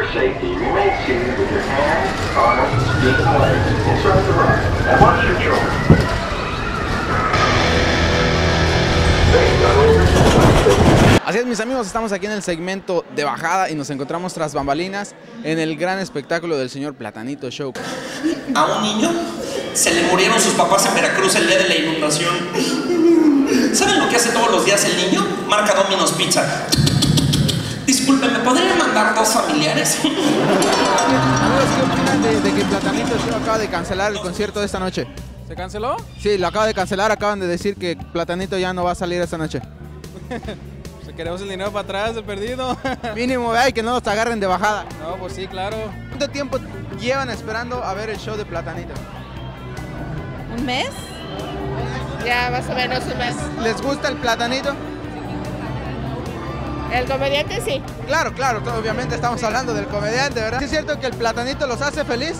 safety, remain seated with your hands, arms, feet, and legs inside the ride. And watch your children. Así es, mis amigos, estamos aquí en el segmento de bajada y nos encontramos tras bambalinas en el gran espectáculo del señor Platanito Show. A un niño se le murieron sus papás en Veracruz el día de la inundación. ¿Saben lo que hace todos los días el niño? Marca Domino's Pizza. Disculpe, ¿me podrían mandar 2 familiares? Amigos, ¿qué opinan de que Platanito Show acaba de cancelar el concierto de esta noche? ¿Se canceló? Sí, lo acaba de cancelar, acaban de decir que Platanito ya no va a salir esta noche. Si queremos el dinero para atrás, el perdido. Mínimo, vea, y que no nos agarren de bajada. No, pues sí, claro. ¿Cuánto tiempo llevan esperando a ver el show de Platanito? ¿Un mes? Ya, más o menos un mes. ¿Les gusta el Platanito? El comediante sí. Claro, claro, obviamente estamos hablando del comediante, ¿verdad? ¿Sí es cierto que el Platanito los hace feliz?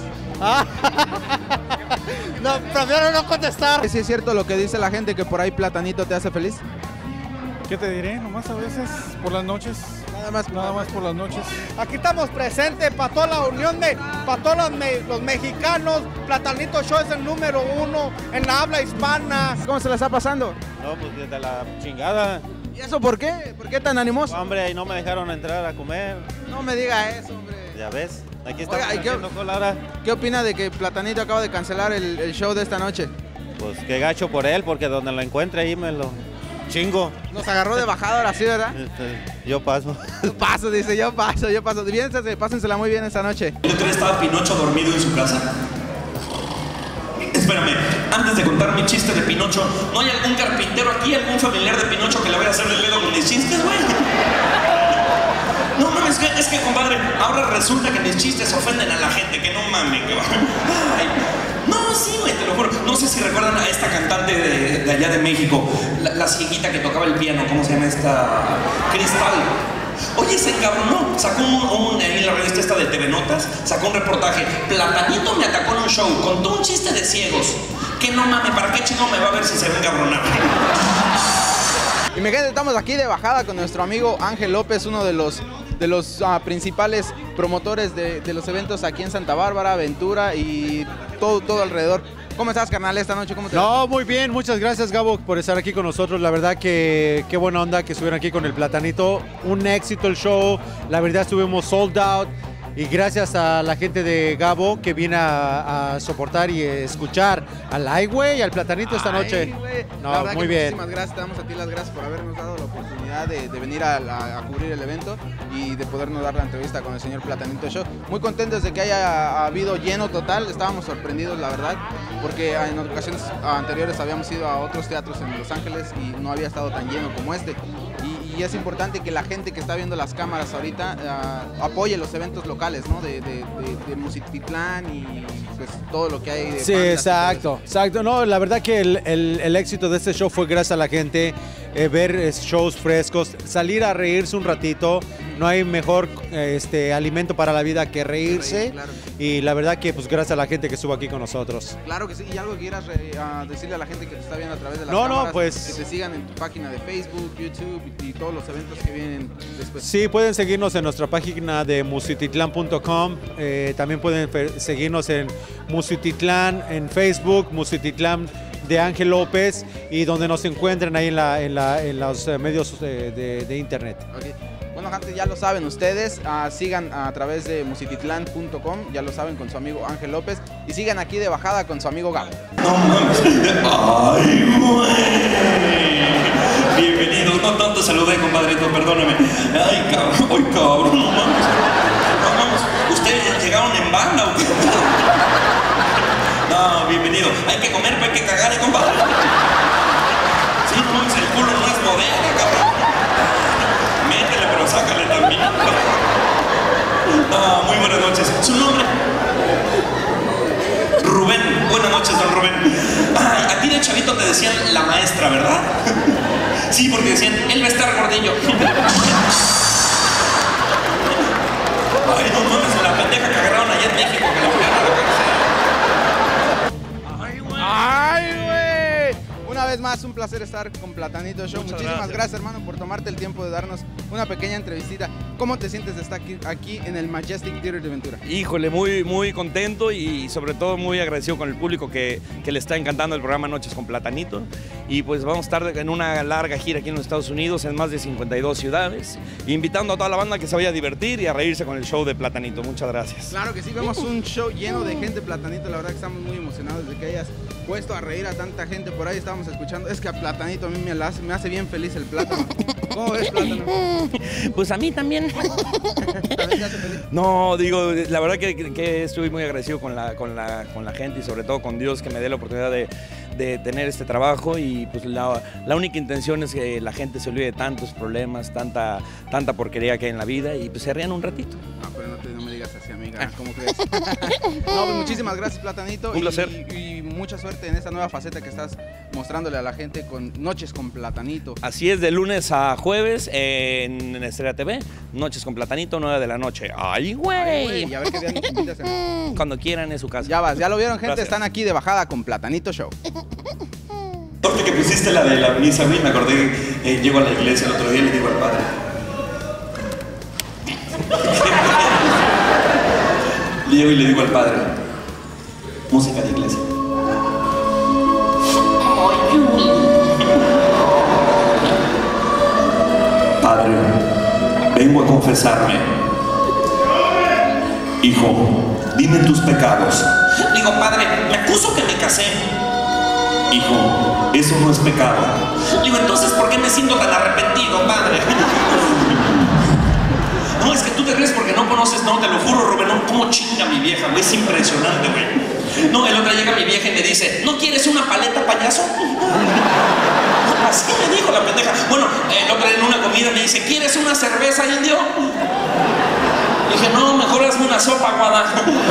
No, prefiero no contestar. ¿Sí es cierto lo que dice la gente que por ahí Platanito te hace feliz? ¿Qué te diré? Nomás a veces por las noches. Nada más por las noches. Aquí estamos presentes para toda la unión para todos los mexicanos. Platanito Show es el número 1 en la habla hispana. ¿Cómo se la está pasando? No, pues desde la chingada. ¿Y eso por qué? ¿Por qué tan animoso? Hombre, y no me dejaron entrar a comer. No me diga eso, hombre. Ya ves, aquí estamos Oiga, haciendo cola ahora. ¿Qué opina de que Platanito acaba de cancelar el show de esta noche? Pues qué gacho por él, porque donde lo encuentre ahí me lo chingo. Nos agarró de bajada ahora sí, ¿verdad? Yo paso. Yo paso, dice, yo paso. Pásensela muy bien esta noche. ¿El otro día estaba Pinocho dormido en su casa? Espérame, antes de contar mi chiste de Pinocho, ¿no hay algún carpintero aquí, algún familiar de Pinocho que le vaya a hacer de pedo con mis chistes, güey? No mames, es que compadre, ahora resulta que mis chistes ofenden a la gente, que no mames. Ay, no, sí, güey, te lo juro. No sé si recuerdan a esta cantante de allá de México, la cieguita que tocaba el piano, ¿cómo se llama esta? Cristal. Oye, se encabronó, sacó en la revista esta de TV Notas, sacó un reportaje. Platanito me atacó en un show, contó un chiste de ciegos. Que no mames, ¿para qué chico me va a ver si se va a encabronar? Y mi gente, estamos aquí de bajada con nuestro amigo Ángel López, uno de los principales promotores de los eventos aquí en Santa Bárbara, Ventura y todo alrededor. ¿Cómo estás, carnal, esta noche? ¿Cómo te va? No, muy bien, muchas gracias, Gabo, por estar aquí con nosotros. La verdad que qué buena onda que estuvieron aquí con el Platanito. Un éxito el show, la verdad estuvimos sold out. Y gracias a la gente de Gabo que viene a soportar y escuchar al Highway y al Platanito esta noche. No, muy bien. Muchísimas gracias, te damos a ti las gracias por habernos dado la oportunidad de venir a cubrir el evento y de podernos dar la entrevista con el señor Platanito Show. Muy contentos de que haya habido lleno total, estábamos sorprendidos, la verdad, porque en ocasiones anteriores habíamos ido a otros teatros en Los Ángeles y no había estado tan lleno como este. Y es importante que la gente que está viendo las cámaras ahorita apoye los eventos locales, ¿no? De Musititlán y pues todo lo que hay de Sí, exacto. No, la verdad que el éxito de este show fue gracias a la gente, ver shows frescos, salir a reírse un ratito. No hay mejor alimento para la vida que reírse. Claro. Y la verdad que pues gracias a la gente que estuvo aquí con nosotros. Claro que sí. ¿Y algo que quieras decirle a la gente que te está viendo a través de las cámaras? No, pues que te sigan en tu página de Facebook, YouTube y todos los eventos que vienen después. Sí, pueden seguirnos en nuestra página de musititlán.com. También pueden seguirnos en Musititlán en Facebook, Musititlán de Ángel López, y donde nos encuentren ahí en los medios de internet. Okay. Bueno, gente, ya lo saben ustedes, sigan a través de musititlán.com, ya lo saben, con su amigo Ángel López, y sigan aquí de bajada con su amigo Gabo. No mames. Ay, güey. Bienvenidos. No tanto saludé, compadrito, perdóname. Ay, cabrón, no mames. No mames. ¿Ustedes llegaron en banda o qué? No, bienvenido. Hay que comer, pero hay que cagar, compadre. Sí, no mames, el culo no es bodega, cabrón. Métele, pero sácale también. No, muy buenas noches. ¿Su nombre? Rubén. Buenas noches, don Rubén. Ay, a ti de chavito te decían la maestra, ¿verdad? Sí, porque decían, él va a estar gordillo. Ay, no mames, la pendeja que agarraron allá en México, que la pegaron a la cárcel. ¡Ay, güey! Una vez más, un placer estar con Platanito Show. Muchísimas gracias, hermano, por tomarte el tiempo de darnos una pequeña entrevistita. ¿Cómo te sientes de estar aquí en el Majestic Theater de Ventura? Híjole, muy contento y sobre todo muy agradecido con el público que le está encantando el programa Noches con Platanito. Y pues vamos a estar en una larga gira aquí en los Estados Unidos, en más de 52 ciudades, invitando a toda la banda que se vaya a divertir y a reírse con el show de Platanito. Muchas gracias. Claro que sí, vemos un show lleno de gente, Platanito. La verdad que estamos muy emocionados de que hayas puesto a reír a tanta gente. Por ahí estábamos escuchando. Es que a Platanito a mí me hace bien feliz el plátano. ¿Cómo ves, Plátano? Pues a mí también. ¿También te hace feliz? No, digo, la verdad que estoy muy agradecido con la gente y sobre todo con Dios que me dé la oportunidad de tener este trabajo y pues la única intención es que la gente se olvide de tantos problemas, tanta porquería que hay en la vida y pues se rían un ratito. No, pero no me digas así, amiga. ¿Cómo crees? No, pues muchísimas gracias, Platanito. Un placer. Y mucha suerte en esta nueva faceta que estás mostrándole a la gente con Noches con Platanito. Así es, de lunes a jueves en Estrella TV, Noches con Platanito, 9 de la noche. ¡Ay, güey! Y a ver qué día nos invitas. Cuando quieran es su casa. Ya lo vieron, gente. Gracias. Están aquí de bajada con Platanito Show. Ahorita que pusiste la de la misa, güey, me acordé, llego a la iglesia el otro día y le digo al padre. Llego y le digo al padre, música de iglesia. Padre, vengo a confesarme. Hijo, dime tus pecados. Digo, padre, me acuso que me casé. Hijo, eso no es pecado. Digo, entonces, ¿por qué me siento tan arrepentido, padre? No, es que tú te crees porque no conoces, no, te lo juro, Rubén, no, cómo chinga mi vieja, güey, es impresionante, güey. No, el otro día llega mi vieja y me dice, ¿no quieres una paleta, payaso? Así me dijo la pendeja. Bueno, el otro día en una comida me dice, ¿quieres una cerveza, indio? Dije, no, mejor hazme una sopa, guada.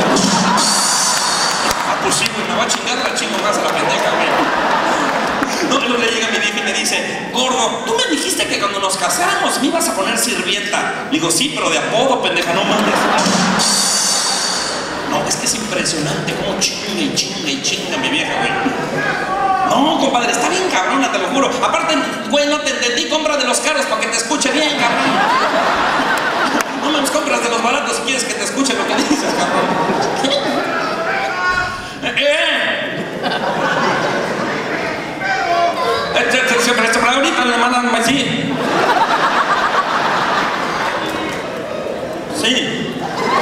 Pues sí, güey, me va a chingar, la chingo más a la pendeja, güey. No, luego le llega mi vieja y me dice, gordo, tú me dijiste que cuando nos casáramos me ibas a poner sirvienta. Le digo, sí, pero de apodo, pendeja, no mames. No, es que es impresionante cómo chinga y chinga y chinga mi vieja, güey. No, compadre, está bien cabrona, te lo juro. Aparte, güey, no te entendí, compra de los caros para que te escuche bien, cabrón. No me los compras de los baratos si quieres que te escuche lo que dices, cabrón. Pero ahorita le mandan así. Sí.